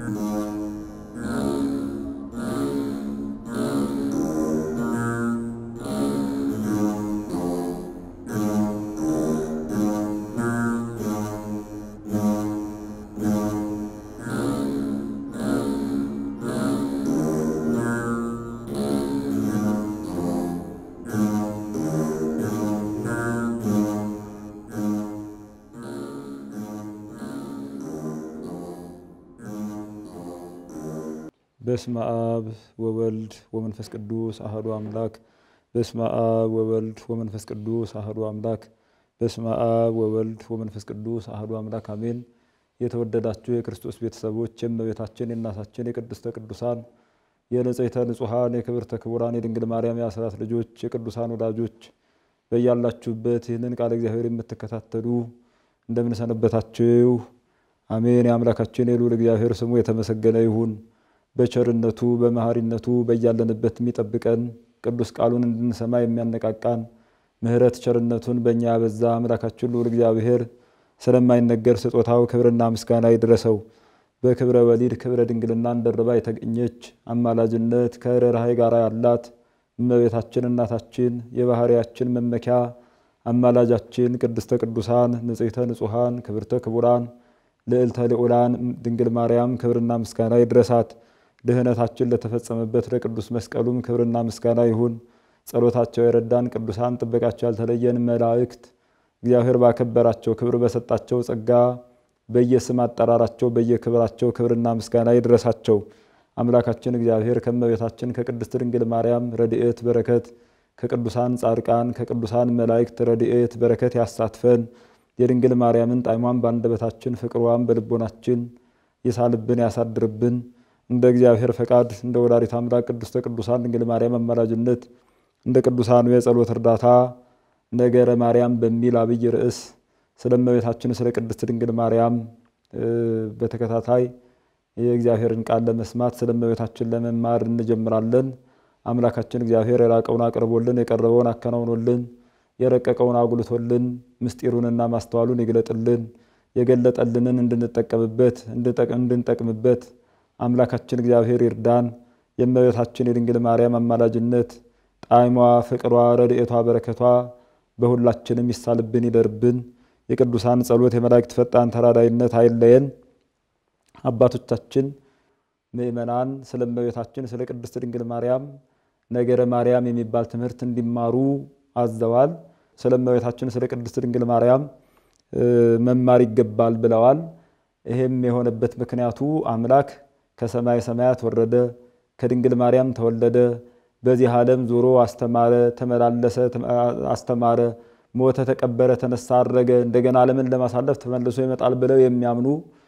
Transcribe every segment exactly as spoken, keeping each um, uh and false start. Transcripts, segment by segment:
በስመ አብ ወወልድ ወመንፈስ ቅዱስ አሐዱ አምላክ በስመ አብ ወወልድ ወመንፈስ ቅዱስ አሐዱ አምላክ በስመ አብ ወወልድ ወመንፈስ ቅዱስ አሐዱ አምላክ አሜን። የተወደዳችሁ የክርስቶስ ቤተሰቦች የእመቤታችን የእናታችን የቅድስተ ቅዱሳን የንጽሕተ ንጹሐን የክብርተ ክቡራን የድንግል ማርያም የአስራት ልጆች የቅዱሳን ወዳጆች በያላችሁበት ይህንን ቃል እግዚአብሔር የምትከታተሉ እንደምን ሰነበታችሁ? አሜን። የአምላካችን የልዑል እግዚአብሔር ስሙ የተመሰገነ ይሁን። በቸርነቱ በመሐሪነቱ በያለንበት የሚጠብቀን ቅዱስ ቃሉን እንድንሰማ የሚያነቃቃን ምህረት ቸርነቱን በእኛ ያበዛ አምላካችን ልዑል እግዚአብሔር ስለማይነገር ስጦታው ክብርና ምስጋና ይድረሰው። በክብረ ወሊድ ክብረ ድንግልና እንደርባ የተገኘች አማላጅነት ከርኅራኄ ጋር ያላት እመቤታችን እናታችን የባህሪያችን መመኪያ አማላጃችን ቅድስተ ቅዱሳን ንጽሕተ ንጹሐን ክብርተ ክቡራን ልዕልተ ልዑላን ድንግል ማርያም ክብርና ምስጋና ይድረሳት። ድህነታችን ለተፈጸመበት ለቅዱስ መስቀሉም ክብርና ምስጋና ይሁን። ጸሎታቸው የረዳን ቅዱሳን ጥበቃቸው ያልተለየን መላእክት እግዚአብሔር ባከበራቸው ክብር በሰጣቸው ጸጋ በየስም አጠራራቸው በየክብራቸው ክብርና ምስጋና ይድረሳቸው። አምላካችን እግዚአብሔር ከእመቤታችን ከቅድስት ድንግል ማርያም ረድኤት በረከት ከቅዱሳን ጻድቃን ከቅዱሳን መላእክት ረድኤት በረከት ያሳትፈን። የድንግል ማርያምን ጣዕሟን በአንደበታችን ፍቅሯን በልቦናችን ይሳልብን ያሳድርብን። እንደ እግዚአብሔር ፈቃድ እንደ ወላዲተ አምላክ ቅድስተ ቅዱሳን ድንግል ማርያም አማላጅነት እንደ ቅዱሳኑ የጸሎት እርዳታ ነገረ ማርያም በሚል አብይ ርዕስ ስለ እመቤታችን ስለ ቅድስት ድንግል ማርያም በተከታታይ የእግዚአብሔርን ቃል ለመስማት ስለ እመቤታችን ለመማር እንጀምራለን። አምላካችን እግዚአብሔር የራቀውን አቅርቦልን የቀረበውን አከናውኖልን የረቀቀውን አጉልቶልን ምስጢሩንና ማስተዋሉን ይግለጥልን። የገለጠልንን እንድንጠቀምበት እንድንጠቅምበት አምላካችን እግዚአብሔር ይርዳን። የእመቤታችን የድንግል ማርያም አማላጅነት ጣዕሟ ፍቅሯ ረድኤቷ በረከቷ በሁላችንም ይሳልብን ይደርብን። የቅዱሳን ጸሎት የመላእክት ፈጣን ተራዳይነት አይለየን። አባቶቻችን ምእመናን ስለ እመቤታችን ስለ ቅድስት ድንግል ማርያም ነገረ ማርያም የሚባል ትምህርት እንዲማሩ አዘዋል። ስለ እመቤታችን ስለ ቅድስት ድንግል ማርያም መማር ይገባል ብለዋል። ይሄም የሆነበት ምክንያቱ አምላክ ከሰማይ ሰማያት ወረደ ከድንግል ማርያም ተወለደ በዚህ ዓለም ዞሮ አስተማረ ተመላለሰ አስተማረ ሞተ ተቀበረ ተነሳ አረገ እንደገና ዓለምን ለማሳለፍ ተመልሶ ይመጣል ብለው የሚያምኑ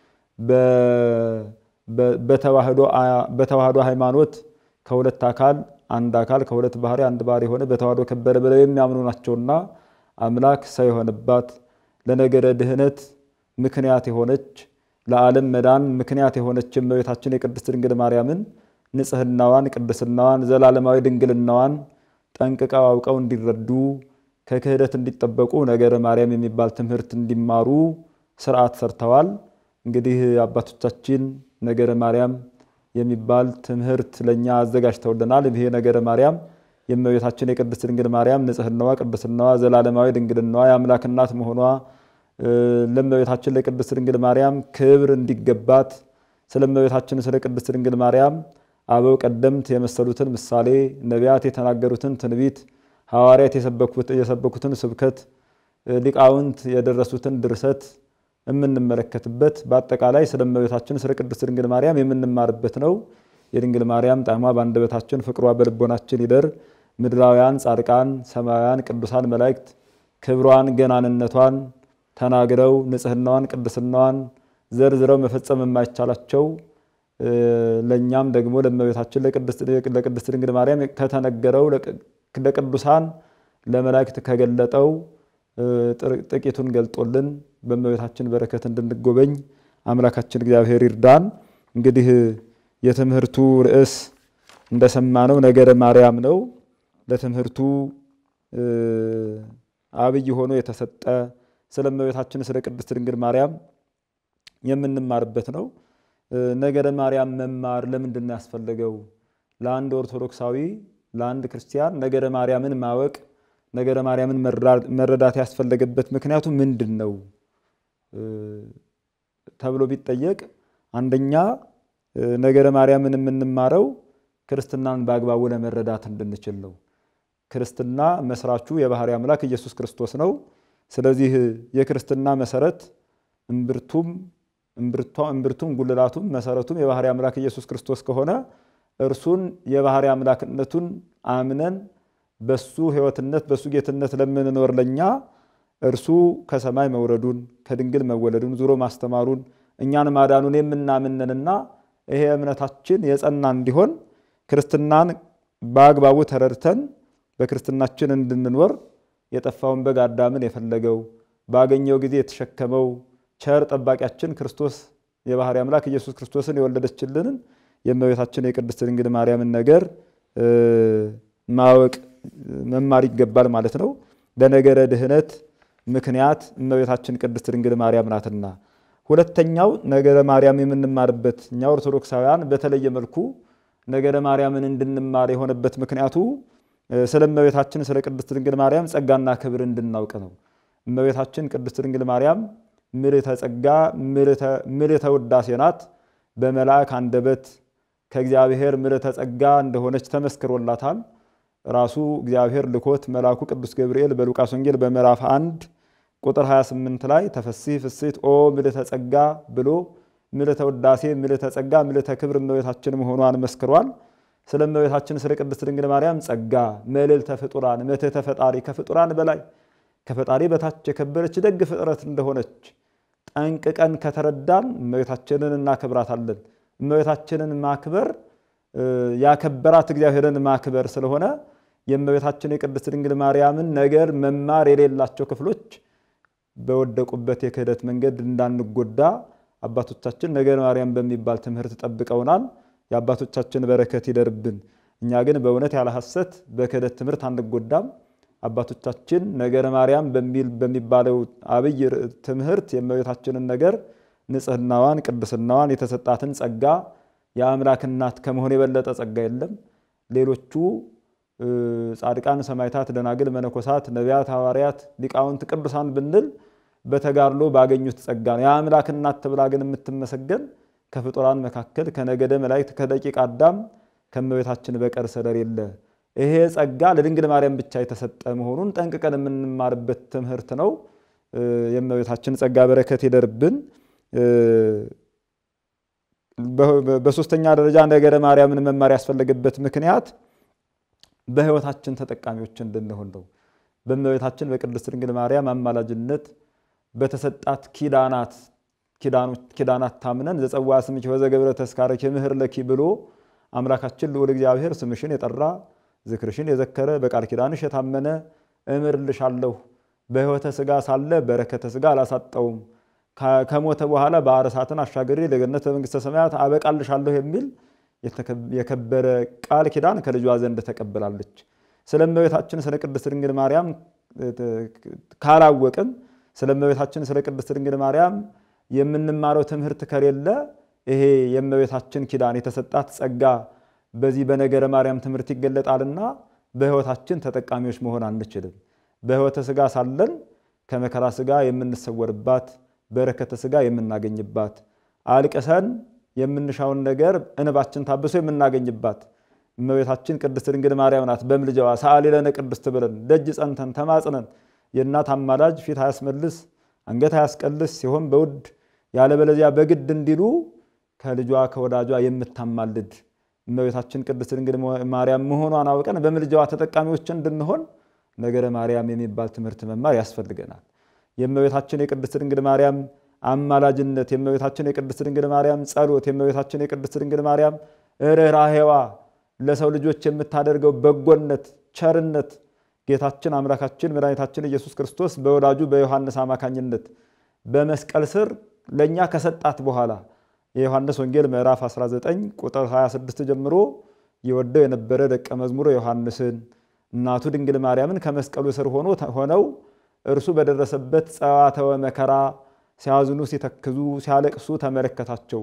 በተዋህዶ በተዋህዶ ሃይማኖት ከሁለት አካል አንድ አካል ከሁለት ባህሪ አንድ ባህሪ ሆነ በተዋህዶ ከበረ ብለው የሚያምኑ ናቸውና አምላክ ሰው የሆነባት ለነገረ ድህነት ምክንያት የሆነች ለዓለም መዳን ምክንያት የሆነች እመቤታችን የቅድስት ድንግል ማርያምን ንጽህናዋን ቅድስናዋን ዘላለማዊ ድንግልናዋን ጠንቅቀው አውቀው እንዲረዱ ከክህደት እንዲጠበቁ ነገረ ማርያም የሚባል ትምህርት እንዲማሩ ሥርዓት ሰርተዋል። እንግዲህ አባቶቻችን ነገረ ማርያም የሚባል ትምህርት ለኛ አዘጋጅተውልናል። ይሄ ነገረ ማርያም የእመቤታችን የቅድስት ድንግል ማርያም ንጽህናዋ ቅድስናዋ ዘላለማዊ ድንግልናዋ የአምላክ እናት መሆኗ ለእመቤታችን ለቅድስት ድንግል ማርያም ክብር እንዲገባት ስለ እመቤታችን ስለ ቅድስት ድንግል ማርያም አበው ቀደምት የመሰሉትን ምሳሌ ነቢያት የተናገሩትን ትንቢት ሐዋርያት የሰበኩትን ስብከት ሊቃውንት የደረሱትን ድርሰት የምንመለከትበት በአጠቃላይ ስለ እመቤታችን ስለ ቅድስት ድንግል ማርያም የምንማርበት ነው። የድንግል ማርያም ጣዕሟ በአንደበታችን ፍቅሯ በልቦናችን ይደር። ምድራውያን ጻድቃን ሰማያውያን ቅዱሳን መላእክት ክብሯን ገናንነቷን ተናግረው ንጽህናዋን ቅድስናዋን ዘርዝረው መፈጸም የማይቻላቸው ለኛም ደግሞ ለእመቤታችን ለቅድስት ድንግል ማርያም ከተነገረው ለቅዱሳን ለመላእክት ከገለጠው ጥቂቱን ገልጦልን በእመቤታችን በረከት እንድንጎበኝ አምላካችን እግዚአብሔር ይርዳን። እንግዲህ የትምህርቱ ርዕስ እንደሰማነው ነገረ ማርያም ነው። ለትምህርቱ አብይ ሆኖ የተሰጠ ስለ እመቤታችን ስለ ቅድስት ድንግል ማርያም የምንማርበት ነው። ነገረ ማርያም መማር ለምንድን ነው ያስፈልገው? ለአንድ ኦርቶዶክሳዊ ለአንድ ክርስቲያን ነገረ ማርያምን ማወቅ ነገረ ማርያምን መረዳት ያስፈልገበት ምክንያቱ ምንድነው ተብሎ ቢጠየቅ አንደኛ ነገረ ማርያምን የምንማረው ክርስትናን በአግባቡ ለመረዳት እንድንችል ነው። ክርስትና መስራቹ የባህሪ አምላክ ኢየሱስ ክርስቶስ ነው። ስለዚህ የክርስትና መሰረት እምብርቱም እምብርቷ እምብርቱም ጉልላቱም መሰረቱም የባህሪ አምላክ ኢየሱስ ክርስቶስ ከሆነ እርሱን የባህሪ አምላክነቱን አምነን በሱ ሕይወትነት በሱ ጌትነት ለምንኖር ለኛ እርሱ ከሰማይ መውረዱን ከድንግል መወለዱን ዙሮ ማስተማሩን እኛን ማዳኑን የምናምንንና ይሄ እምነታችን የጸና እንዲሆን ክርስትናን በአግባቡ ተረድተን በክርስትናችን እንድንኖር የጠፋውን በግ አዳምን የፈለገው ባገኘው ጊዜ የተሸከመው ቸር ጠባቂያችን ክርስቶስ የባህሪ አምላክ ኢየሱስ ክርስቶስን የወለደችልን የእመቤታችን የቅድስት ድንግል ማርያምን ነገር ማወቅ መማር ይገባል ማለት ነው። በነገረ ድህነት ምክንያት እመቤታችን ቅድስት ድንግል ማርያም ናትና። ሁለተኛው ነገረ ማርያም የምንማርበት እኛ ኦርቶዶክሳውያን በተለየ መልኩ ነገረ ማርያምን እንድንማር የሆነበት ምክንያቱ ስለ እመቤታችን ስለ ቅድስት ድንግል ማርያም ጸጋና ክብር እንድናውቅ ነው። እመቤታችን ቅድስት ድንግል ማርያም ምልዕተ ጸጋ ምልዕተ ውዳሴ ናት። በመላእክ አንደበት ከእግዚአብሔር ምልዕተ ጸጋ እንደሆነች ተመስክሮላታል። ራሱ እግዚአብሔር ልኮት መልአኩ ቅዱስ ገብርኤል በሉቃስ ወንጌል በምዕራፍ አንድ ቁጥር ሃያ ስምንት ላይ ተፈሥሒ ፍሥሕት ኦ ምልዕተ ጸጋ ብሎ ምልዕተ ውዳሴ ምልዕተ ጸጋ ምልዕተ ክብር እመቤታችን መሆኗን መስክሯል። ስለ እመቤታችን ስለ ቅድስት ድንግል ማርያም ጸጋ መልዕልተ ፍጡራን መትሕተ ፈጣሪ ከፍጡራን በላይ ከፈጣሪ በታች የከበረች ደግ ፍጥረት እንደሆነች ጠንቅቀን ከተረዳን እመቤታችንን እናከብራታለን። እመቤታችንን ማክበር ያከበራት እግዚአብሔርን ማክበር ስለሆነ የእመቤታችን የቅድስት ድንግል ማርያምን ነገር መማር የሌላቸው ክፍሎች በወደቁበት የክህደት መንገድ እንዳንጎዳ አባቶቻችን ነገረ ማርያም በሚባል ትምህርት ጠብቀውናል። የአባቶቻችን በረከት ይደርብን። እኛ ግን በእውነት ያለ ሐሰት በክህደት ትምህርት አንጎዳም። አባቶቻችን ነገረ ማርያም በሚል በሚባለው አብይ ትምህርት የእመቤታችንን ነገር ንጽህናዋን ቅድስናዋን የተሰጣትን ጸጋ የአምላክ እናት ከመሆን የበለጠ ጸጋ የለም። ሌሎቹ ጻድቃን ሰማዕታት ደናግል መነኮሳት ነቢያት ሐዋርያት ሊቃውንት ቅዱሳን ብንል በተጋድሎ ባገኙት ጸጋ ነው። የአምላክ እናት ተብላ ግን የምትመሰገን ከፍጡራን መካከል ከነገደ መላእክት ከደቂቀ አዳም ከእመቤታችን በቀር ስለሌለ ይሄ ጸጋ ለድንግል ማርያም ብቻ የተሰጠ መሆኑን ጠንቅቀን የምንማርበት ትምህርት ነው። የእመቤታችን ጸጋ በረከት ይደርብን። በሶስተኛ ደረጃ ነገረ ማርያምን መማር ያስፈልገበት ምክንያት በሕይወታችን ተጠቃሚዎች እንድንሆን ነው። በእመቤታችን በቅድስት ድንግል ማርያም አማላጅነት በተሰጣት ኪዳናት ኪዳኖች ኪዳናት ታምነን ዘጸዋ ስምኪ ወዘገብረ ተስካረኪ ምህር ለኪ ብሎ አምላካችን ልዑል እግዚአብሔር ስምሽን የጠራ ዝክርሽን የዘከረ በቃል ኪዳንሽ የታመነ እምርልሻለሁ በሕይወተ ሥጋ ሳለ በረከተ ሥጋ አላሳጣውም ከሞተ በኋላ በአረሳትን አሻገሪ ለገነት መንግስተ ሰማያት አበቃልሻለሁ የሚል የከበረ ቃል ኪዳን ከልጇ ዘንድ ተቀበላለች። ስለ እመቤታችን ስለ ቅድስት ድንግል ማርያም ካላወቅን ስለ እመቤታችን ስለ ቅድስት ድንግል ማርያም የምንማረው ትምህርት ከሌለ ይሄ የእመቤታችን ኪዳን የተሰጣት ጸጋ በዚህ በነገረ ማርያም ትምህርት ይገለጣልና በሕይወታችን ተጠቃሚዎች መሆን አንችልም። በሕይወተ ሥጋ ሳለን ከመከራ ሥጋ የምንሰወርባት በረከተ ሥጋ የምናገኝባት አልቀሰን የምንሻውን ነገር እንባችን ታብሶ የምናገኝባት እመቤታችን ቅድስት ድንግል ማርያም ናት። በምልጃዋ ሰአሊ ለነ ቅድስት ብለን ደጅ ጸንተን ተማጽነን የእናት አማላጅ ፊት አያስመልስ አንገት አያስቀልስ ሲሆን በውድ ያለበለዚያ በግድ እንዲሉ ከልጇ ከወዳጇ የምታማልድ እመቤታችን ቅድስት ድንግል ማርያም መሆኗን አውቀን በምልጃዋ ተጠቃሚዎች እንድንሆን ነገረ ማርያም የሚባል ትምህርት መማር ያስፈልገናል። የእመቤታችን የቅድስት ድንግል ማርያም አማላጅነት የእመቤታችን የቅድስት ድንግል ማርያም ጸሎት የእመቤታችን የቅድስት ድንግል ማርያም ርኅራኄዋ ለሰው ልጆች የምታደርገው በጎነት ቸርነት ጌታችን አምላካችን መድኃኒታችን ኢየሱስ ክርስቶስ በወዳጁ በዮሐንስ አማካኝነት በመስቀል ስር ለኛ ከሰጣት በኋላ የዮሐንስ ወንጌል ምዕራፍ አስራ ዘጠኝ ቁጥር ሃያ ስድስት ጀምሮ ይወደው የነበረ ደቀ መዝሙር ዮሐንስን እናቱ ድንግል ማርያምን ከመስቀሉ ስር ሆኖ ሆነው እርሱ በደረሰበት ጸዋተወ መከራ ሲያዝኑ ሲተክዙ ሲያለቅሱ ተመለከታቸው።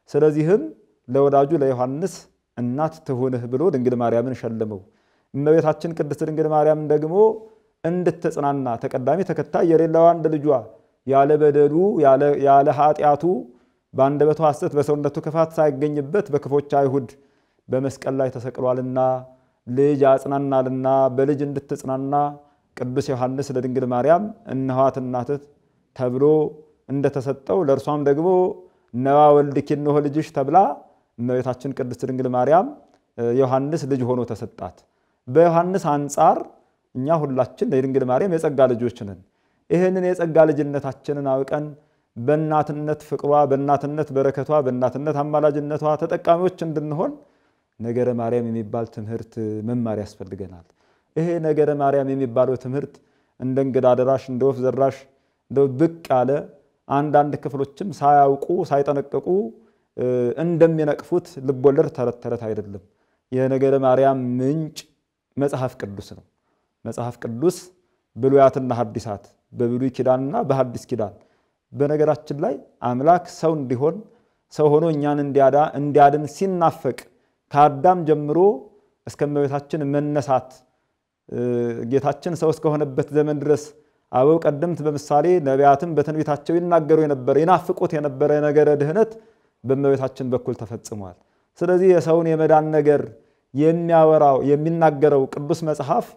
ስለዚህም ለወዳጁ ለዮሐንስ እናት ትሁንህ ብሎ ድንግል ማርያምን ሸለመው። እመቤታችን ቅድስት ድንግል ማርያም ደግሞ እንድትጽናና ተቀዳሚ ተከታይ የሌለው አንድ ልጇ ያለ በደሉ ያለ ያለ ኃጢያቱ በአንደበቱ ሐሰት በሰውነቱ ክፋት ሳይገኝበት በክፎች አይሁድ በመስቀል ላይ ተሰቅሏልና ልጅ አጽናናልና በልጅ እንድትጽናና ቅዱስ ዮሐንስ ለድንግል ማርያም እነኋት እናትህ ተብሎ እንደተሰጠው ለእርሷም ደግሞ ነዋ ወልድኪ እነሆ ልጅሽ ተብላ እመቤታችን ቅድስት ድንግል ማርያም ዮሐንስ ልጅ ሆኖ ተሰጣት። በዮሐንስ አንጻር እኛ ሁላችን ለድንግል ማርያም የጸጋ ልጆች ነን። ይሄንን የጸጋ ልጅነታችንን አውቀን በእናትነት ፍቅሯ በእናትነት በረከቷ በእናትነት አማላጅነቷ ተጠቃሚዎች እንድንሆን ነገረ ማርያም የሚባል ትምህርት መማር ያስፈልገናል። ይሄ ነገረ ማርያም የሚባለው ትምህርት እንደ እንግዳ ደራሽ እንደ ወፍ ዘራሽ እንደ ብቅ ያለ አንዳንድ ክፍሎችም ሳያውቁ ሳይጠነቀቁ እንደሚነቅፉት ልቦለድ ተረት ተረት አይደለም። የነገረ ማርያም ምንጭ መጽሐፍ ቅዱስ ነው። መጽሐፍ ቅዱስ ብሉያትና ሐዲሳት በብሉይ ኪዳንና በሐዲስ ኪዳን በነገራችን ላይ አምላክ ሰው እንዲሆን ሰው ሆኖ እኛን እንዲያዳ እንዲያድን ሲናፈቅ ከአዳም ጀምሮ እስከ እመቤታችን መነሳት ጌታችን ሰው እስከሆነበት ዘመን ድረስ አበው ቀደምት በምሳሌ ነቢያትም በትንቢታቸው ይናገሩ የነበረ ይናፍቁት የነበረ ነገረ ድህነት በእመቤታችን በኩል ተፈጽሟል። ስለዚህ የሰውን የመዳን ነገር የሚያወራው የሚናገረው ቅዱስ መጽሐፍ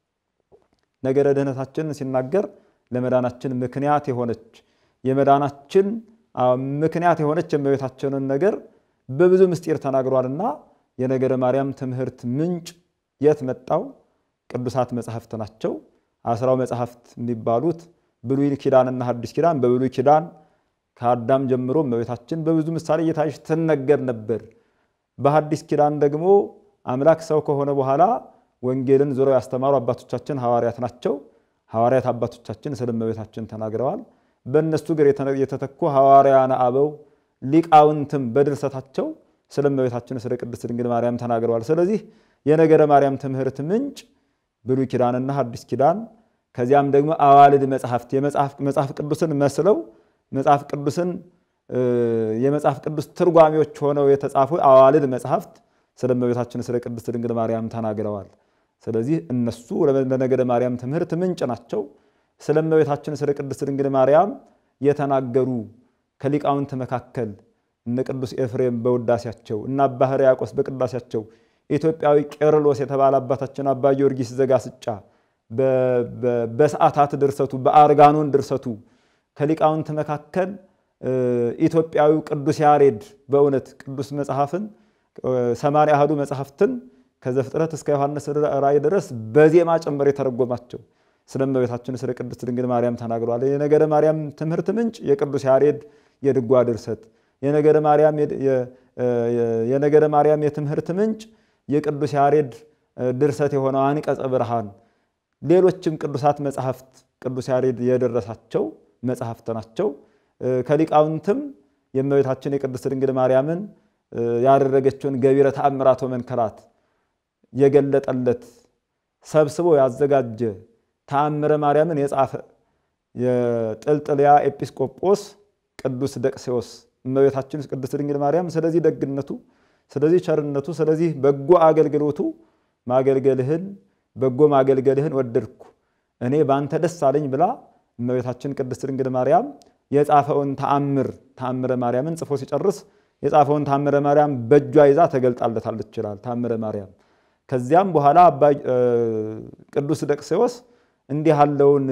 ነገረ ድህነታችን ሲናገር ለመዳናችን ምክንያት የሆነች የመዳናችን ምክንያት የሆነች የእመቤታችንን ነገር በብዙ ምስጢር ተናግሯልና የነገረ ማርያም ትምህርት ምንጭ የት መጣው? ቅዱሳት መጽሐፍት ናቸው። አስራው መጽሐፍት የሚባሉት ብሉይ ኪዳንና ሐዲስ ኪዳን በብሉይ ኪዳን ከአዳም ጀምሮ እመቤታችን በብዙ ምሳሌ እየታየች ትነገር ነበር። በሐዲስ ኪዳን ደግሞ አምላክ ሰው ከሆነ በኋላ ወንጌልን ዞረው ያስተማሩ አባቶቻችን ሐዋርያት ናቸው። ሐዋርያት አባቶቻችን ስለ እመቤታችን ተናግረዋል። በእነሱ ግር የተተኩ ሐዋርያነ አበው ሊቃውንትም በድርሰታቸው ስለ እመቤታችን ስለ ቅድስት ድንግል ማርያም ተናግረዋል። ስለዚህ የነገረ ማርያም ትምህርት ምንጭ ብሉይ ኪዳንና ሐዲስ ኪዳን ከዚያም ደግሞ አዋልድ መጽሐፍት የመጽሐፍ መጽሐፍ ቅዱስን መስለው መጽሐፍ ቅዱስን የመጽሐፍ ቅዱስ ትርጓሜዎች ሆነው የተጻፉ አዋልድ መጽሐፍት ስለ እመቤታችን ስለ ቅድስት ድንግል ማርያም ተናግረዋል። ስለዚህ እነሱ ለነገረ ማርያም ትምህርት ምንጭ ናቸው። ስለ እመቤታችን ስለ ቅድስት ድንግል ማርያም የተናገሩ ከሊቃውንት መካከል እነ ቅዱስ ኤፍሬም በውዳሴያቸው እና አባ ሕርያቆስ በቅዳሴያቸው ኢትዮጵያዊ ቄርሎስ የተባለ አባታችን አባ ጊዮርጊስ ዘጋስጫ በሰዓታት ድርሰቱ በአርጋኖን ድርሰቱ ከሊቃውንት መካከል ኢትዮጵያዊ ቅዱስ ያሬድ በእውነት ቅዱስ መጽሐፍን ሰማንያ አሐዱ መጽሐፍትን ከዘፍጥረት እስከ ዮሐንስ ራእይ ድረስ በዜማ ጭምር የተረጎማቸው ስለ እመቤታችን ስለ ቅድስት ድንግል ማርያም ተናግረዋል። የነገረ ማርያም ትምህርት ምንጭ የቅዱስ ያሬድ የድጓ ድርሰት የነገረ ማርያም የነገረ ማርያም የትምህርት ምንጭ የቅዱስ ያሬድ ድርሰት የሆነው አንቀጸ ብርሃን ሌሎችም ቅዱሳት መጽሐፍት ቅዱስ ያሬድ የደረሳቸው መጽሐፍት ናቸው። ከሊቃውንትም የእመቤታችን የቅድስት ድንግል ማርያምን ያደረገችውን ገቢረ ተአምራት ወመንከራት የገለጠለት ሰብስቦ ያዘጋጀ ተአምረ ማርያምን የጻፈ የጥልጥልያ ኤጲስቆጶስ ቅዱስ ደቅሴዎስ እመቤታችን ቅድስት ድንግል ማርያም ስለዚህ ደግነቱ ስለዚህ ቸርነቱ ስለዚህ በጎ አገልግሎቱ ማገልገልህን በጎ ማገልገልህን ወደድኩ እኔ ባንተ ደስ አለኝ ብላ እመቤታችን ቅድስት ድንግል ማርያም የጻፈውን ተአምር ተአምረ ማርያምን ጽፎ ሲጨርስ የጻፈውን ተአምረ ማርያም በእጇ ይዛ ተገልጣለታለች ይችላል ተአምረ ማርያም። ከዚያም በኋላ አባ ቅዱስ ደቅሴዎስ እንዲህ ያለውን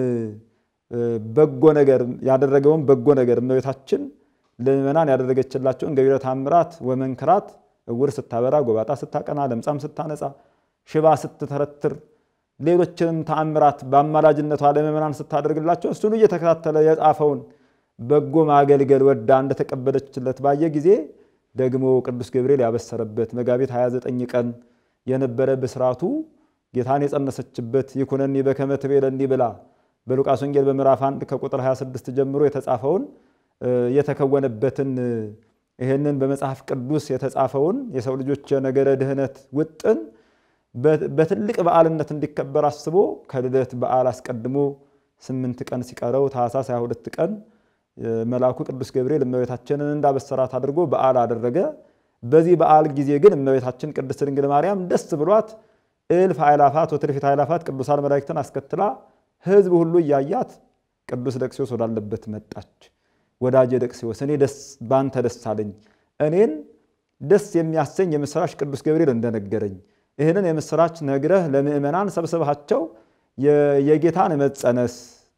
በጎ ነገር ያደረገውን በጎ ነገር እመቤታችን ለምእመናን ያደረገችላቸውን ገቢረ ተአምራት ወመንከራት እውር ስታበራ ጎባጣ ስታቀና ለምጻም ስታነጻ ሽባ ስትተረትር ሌሎችንም ተአምራት በአማላጅነቷ ለምእመናን ስታደርግላቸው እሱን እየተከታተለ የጻፈውን በጎ ማገልገል ወዳ እንደተቀበለችለት ባየ ጊዜ ደግሞ ቅዱስ ገብርኤል ያበሰረበት መጋቢት ሃያ ዘጠኝ ቀን የነበረ በስራቱ ጌታን የጸነሰችበት ይኩነኒ በከመ ትቤለኒ ብላ በሉቃስ ወንጌል በምዕራፍ አንድ ከቁጥር ሃያ ስድስት ጀምሮ የተጻፈውን የተከወነበትን ይሄንን በመጽሐፍ ቅዱስ የተጻፈውን የሰው ልጆች ነገረ ድህነት ውጥን በትልቅ በዓልነት እንዲከበር አስቦ ከልደት በዓል አስቀድሞ ስምንት ቀን ሲቀረው ታኅሳስ ሃያ ሁለት ቀን መልአኩ ቅዱስ ገብርኤል እመቤታችንን እንዳበሰራት አድርጎ በዓል አደረገ። በዚህ በዓል ጊዜ ግን እመቤታችን ቅድስት ድንግል ማርያም ደስ ብሏት እልፍ አእላፋት ወትርፊት አእላፋት ቅዱሳን መላእክትን አስከትላ ሕዝብ ሁሉ እያያት ቅዱስ ደቅሲዮስ ወዳለበት መጣች። ወዳጄ ደቅሲዮስ እኔ ደስ ባንተ ደስ አለኝ፣ እኔን ደስ የሚያሰኝ የምስራች ቅዱስ ገብርኤል እንደነገረኝ ይህንን የምስራች ነግረህ ለምእመናን ሰብስባቸው የጌታን መጸነስ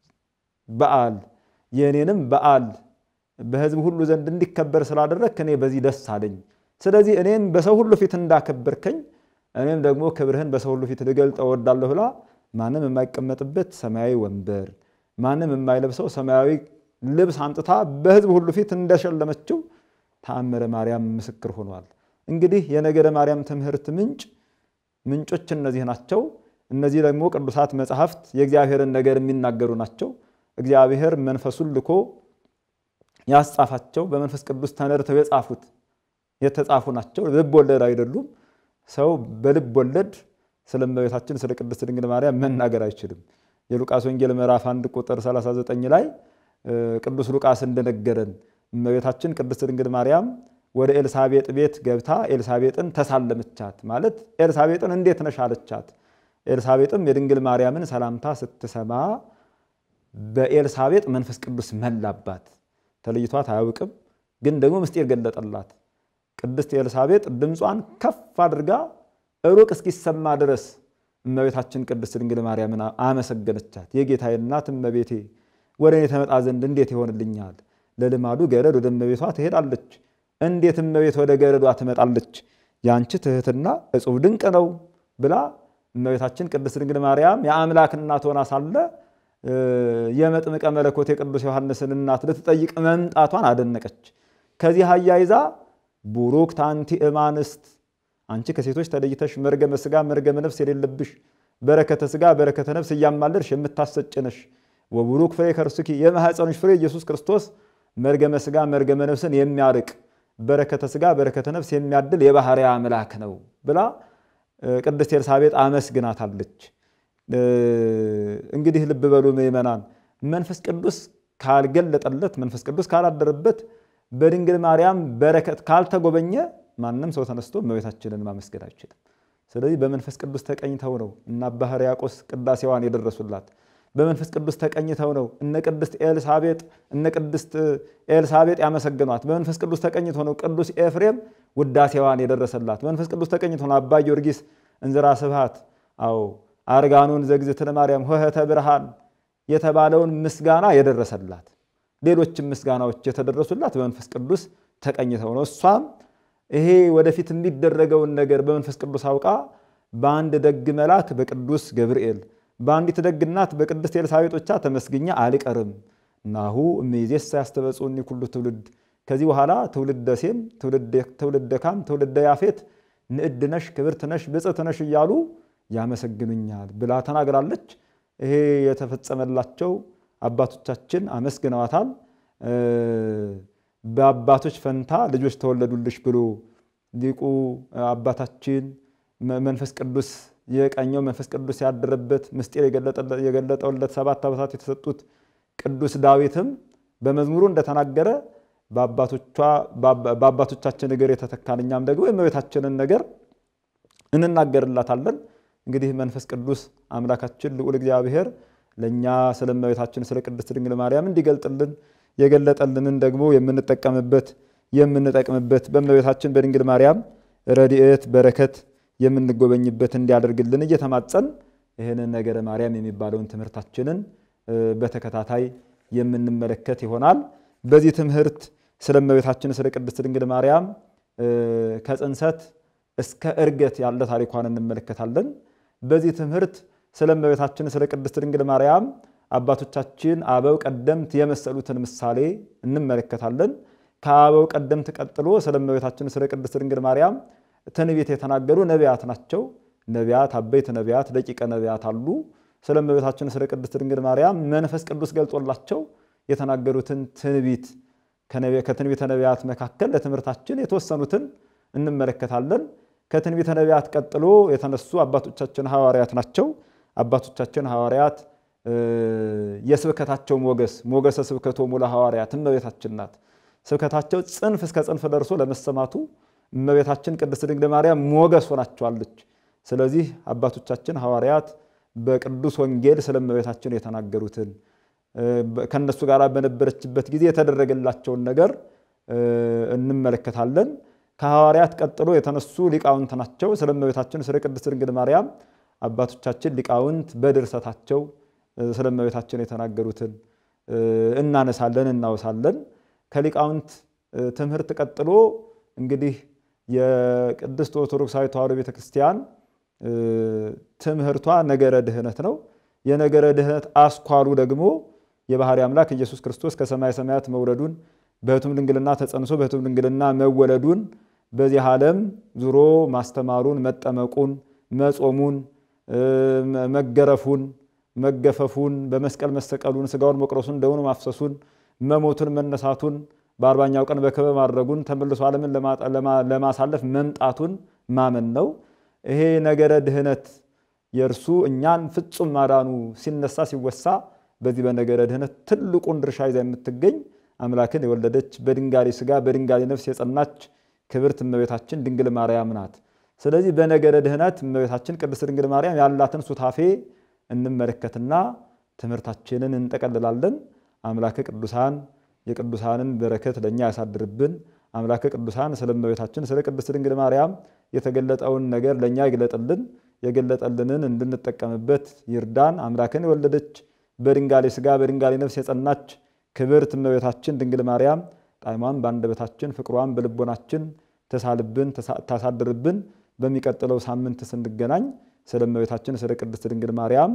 በዓል የኔንም በዓል በሕዝብ ሁሉ ዘንድ እንዲከበር ስላደረክ እኔ በዚህ ደስ አለኝ። ስለዚህ እኔም በሰው ሁሉ ፊት እንዳከበርከኝ እኔም ደግሞ ክብርህን በሰው ሁሉ ፊት ልገልጠው እወዳለሁ ብላ ማንም የማይቀመጥበት ሰማያዊ ወንበር ማንም የማይለብሰው ሰማያዊ ልብስ አምጥታ በሕዝብ ሁሉ ፊት እንደሸለመችው ተአምረ ማርያም ምስክር ሆኗል። እንግዲህ የነገረ ማርያም ትምህርት ምንጭ ምንጮች እነዚህ ናቸው። እነዚህ ደግሞ ቅዱሳት መጻሕፍት የእግዚአብሔርን ነገር የሚናገሩ ናቸው። እግዚአብሔር መንፈሱን ልኮ ያስጻፋቸው በመንፈስ ቅዱስ ተነድተው የጻፉት የተጻፉ ናቸው። ልብ ወለድ አይደሉም። ሰው በልብ ወለድ ስለ እመቤታችን ስለ ቅድስት ድንግል ማርያም መናገር አይችልም። የሉቃስ ወንጌል ምዕራፍ አንድ ቁጥር ሰላሳ ዘጠኝ ላይ ቅዱስ ሉቃስ እንደነገረን እመቤታችን ቅድስት ድንግል ማርያም ወደ ኤልሳቤጥ ቤት ገብታ ኤልሳቤጥን ተሳለመቻት። ማለት ኤልሳቤጥን እንዴት ነሽ አለቻት። ኤልሳቤጥም የድንግል ማርያምን ሰላምታ ስትሰማ በኤልሳቤጥ መንፈስ ቅዱስ መላባት። ተለይቷት አያውቅም፣ ግን ደግሞ ምስጢር ገለጠላት። ቅድስት ኤልሳቤጥ ድምጿን ከፍ አድርጋ ሩቅ እስኪሰማ ድረስ እመቤታችን ቅድስት ድንግል ማርያምን አመሰገነቻት። የጌታዬ እናት እመቤቴ ወደ እኔ ተመጣ ዘንድ እንዴት ይሆንልኛል? ለልማዱ ገረድ ወደ እመቤቷ ትሄዳለች፣ እንዴት እመቤት ወደ ገረዷ ትመጣለች? ያንቺ ትህትና እጹብ ድንቅ ነው ብላ እመቤታችን ቅድስት ድንግል ማርያም የአምላክ እናት ሆና ሳለ የመጥምቀ መለኮት የቅዱስ ዮሐንስን እናት ልትጠይቅ መምጣቷን አደነቀች። ከዚህ አያይዛ ቡሩክት አንቲ እማንስት አንቺ ከሴቶች ተለይተሽ መርገመ ሥጋ መርገመ ነፍስ የሌለብሽ በረከተ ሥጋ በረከተ ነፍስ እያማለድሽ የምታሰጭነሽ ወቡሩክ ፍሬ ከርስኪ የማኅፀንሽ ፍሬ ኢየሱስ ክርስቶስ መርገመ ሥጋ መርገመ ነፍስን የሚያርቅ በረከተ ሥጋ በረከተ ነፍስ የሚያድል የባህሪያ አምላክ ነው ብላ ቅድስት ኤልሳቤጥ አመስግናታለች። እንግዲህ ልብ በሉ ምእመናን፣ መንፈስ ቅዱስ ካልገለጠለት መንፈስ ቅዱስ ካላደረበት በድንግል ማርያም በረከት ካልተጎበኘ ማንም ሰው ተነስቶ እመቤታችንን ማመስገን አይችልም። ስለዚህ በመንፈስ ቅዱስ ተቀኝተው ነው እና አባ ሕርያቆስ ቅዳሴዋን የደረሱላት። በመንፈስ ቅዱስ ተቀኝተው ነው እነ ቅድስት ኤልሳቤጥ እነ ቅድስት ኤልሳቤጥ ያመሰግኗት። በመንፈስ ቅዱስ ተቀኝተው ነው ቅዱስ ኤፍሬም ውዳሴዋን የደረሰላት። በመንፈስ ቅዱስ ተቀኝተው ነው አባ ጊዮርጊስ እንዝራ ስብሐት አዎ አርጋኑን ዘግዝእትነ ማርያም ሆህተ ብርሃን የተባለውን ምስጋና የደረሰላት። ሌሎችም ምስጋናዎች የተደረሱላት በመንፈስ ቅዱስ ተቀኝተው ነው። እሷም ይሄ ወደፊት የሚደረገውን ነገር በመንፈስ ቅዱስ አውቃ በአንድ ደግ መልአክ በቅዱስ ገብርኤል በአንዲት ደግ እናት በቅድስት ኤልሳቤጥ ብቻ ተመስግኛ አልቀርም ናሁ እምይእዜሰ ያስተበጽኡኒ ኩሉ ትውልድ፣ ከዚህ በኋላ ትውልደ ሴም ትውልደ ካም ትውልደ ያፌት ንዕድ ነሽ ክብርት ነሽ ብፅዕት ነሽ እያሉ ያመሰግኑኛል ብላ ተናግራለች። ይሄ የተፈጸመላቸው አባቶቻችን አመስግነዋታል። በአባቶች ፈንታ ልጆች ተወለዱልሽ ብሎ ሊቁ አባታችን መንፈስ ቅዱስ የቀኘው መንፈስ ቅዱስ ያደረበት ምስጢር የገለጠውለት ሰባት ዓመታት የተሰጡት ቅዱስ ዳዊትም በመዝሙሩ እንደተናገረ በአባቶቻችን እግር የተተካን እኛም ደግሞ የእመቤታችንን ነገር እንናገርላታለን። እንግዲህ መንፈስ ቅዱስ አምላካችን ልዑል እግዚአብሔር ለኛ ስለ እመቤታችን ስለ ቅድስት ድንግል ማርያም እንዲገልጥልን የገለጠልንን ደግሞ የምንጠቀምበት የምንጠቅምበት በእመቤታችን በድንግል ማርያም ረድኤት በረከት የምንጎበኝበት እንዲያደርግልን እየተማጸን ይሄንን ነገረ ማርያም የሚባለውን ትምህርታችንን በተከታታይ የምንመለከት ይሆናል። በዚህ ትምህርት ስለ እመቤታችን ስለ ቅድስት ድንግል ማርያም ከጽንሰት እስከ ዕርገት ያለ ታሪኳን እንመለከታለን። በዚህ ትምህርት ስለ እመቤታችን ስለ ቅድስት ድንግል ማርያም አባቶቻችን አበው ቀደምት የመሰሉትን ምሳሌ እንመለከታለን። ከአበው ቀደምት ቀጥሎ ስለ እመቤታችን ስለ ቅድስት ድንግል ማርያም ትንቢት የተናገሩ ነቢያት ናቸው። ነቢያት አበይት ነቢያት ደቂቀ ነቢያት አሉ። ስለ እመቤታችን ስለ ቅድስት ድንግል ማርያም መንፈስ ቅዱስ ገልጦላቸው የተናገሩትን ትንቢት ከትንቢተ ነቢያት መካከል ለትምህርታችን የተወሰኑትን እንመለከታለን። ከትንቢተ ነቢያት ቀጥሎ የተነሱ አባቶቻችን ሐዋርያት ናቸው። አባቶቻችን ሐዋርያት የስብከታቸው ሞገስ ሞገሰ ስብከቶሙ ለሐዋርያት እመቤታችን ናት። ስብከታቸው ጽንፍ እስከ ጽንፍ ደርሶ ለመሰማቱ እመቤታችን ቅድስት ድንግል ማርያም ሞገስ ሆናቸዋለች። ስለዚህ አባቶቻችን ሐዋርያት በቅዱስ ወንጌል ስለ እመቤታችን የተናገሩትን ከነሱ ጋር በነበረችበት ጊዜ የተደረገላቸውን ነገር እንመለከታለን። ከሐዋርያት ቀጥሎ የተነሱ ሊቃውንት ናቸው። ስለ እመቤታችን ስለ ቅድስት ድንግል ማርያም አባቶቻችን ሊቃውንት በድርሰታቸው ስለ እመቤታችን የተናገሩትን እናነሳለን እናወሳለን። ከሊቃውንት ትምህርት ቀጥሎ እንግዲህ የቅድስት ኦርቶዶክሳዊት ተዋሕዶ ቤተክርስቲያን ትምህርቷ ነገረ ድህነት ነው። የነገረ ድህነት አስኳሉ ደግሞ የባህሪ አምላክ ኢየሱስ ክርስቶስ ከሰማይ ሰማያት መውረዱን በሕቱም ድንግልና ተጸንሶ በሕቱም ድንግልና መወለዱን በዚህ ዓለም ዙሮ ማስተማሩን መጠመቁን መጾሙን መገረፉን መገፈፉን በመስቀል መሰቀሉን ስጋውን መቁረሱን ደሙን ማፍሰሱን መሞቱን መነሳቱን በአርባኛው ቀን በክብር ማድረጉን ተመልሶ ዓለምን ለማሳለፍ መምጣቱን ማመን ነው። ይሄ ነገረ ድህነት የርሱ እኛን ፍጹም ማዳኑ ሲነሳ ሲወሳ በዚህ በነገረ ድህነት ትልቁን ድርሻ ይዛ የምትገኝ አምላክን የወለደች በድንጋሌ ስጋ በድንጋሌ ነፍስ የጸናች ክብርት እመቤታችን ድንግል ማርያም ናት። ስለዚህ በነገረ ድህነት እመቤታችን ቅድስት ድንግል ማርያም ያላትን ሱታፌ እንመለከትና ትምህርታችንን እንጠቀልላለን። አምላከ ቅዱሳን የቅዱሳንን በረከት ለኛ ያሳድርብን። አምላከ ቅዱሳን ስለ እመቤታችን ስለ ቅድስት ድንግል ማርያም የተገለጠውን ነገር ለኛ ይግለጥልን፣ የገለጠልንን እንድንጠቀምበት ይርዳን። አምላክን የወለደች በድንጋሌ ስጋ በድንጋሌ ነፍስ የጸናች ክብርት እመቤታችን ድንግል ማርያም ጣዕሟን በአንደበታችን ፍቅሯን በልቦናችን ተሳልብን ታሳድርብን። በሚቀጥለው ሳምንት ስንገናኝ ስለ እመቤታችን ስለ ቅድስት ድንግል ማርያም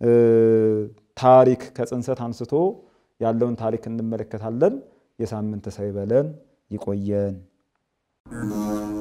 ታሪክ ከጽንሰት አንስቶ ያለውን ታሪክ እንመለከታለን። የሳምንት ሰው ይበለን፣ ይቆየን።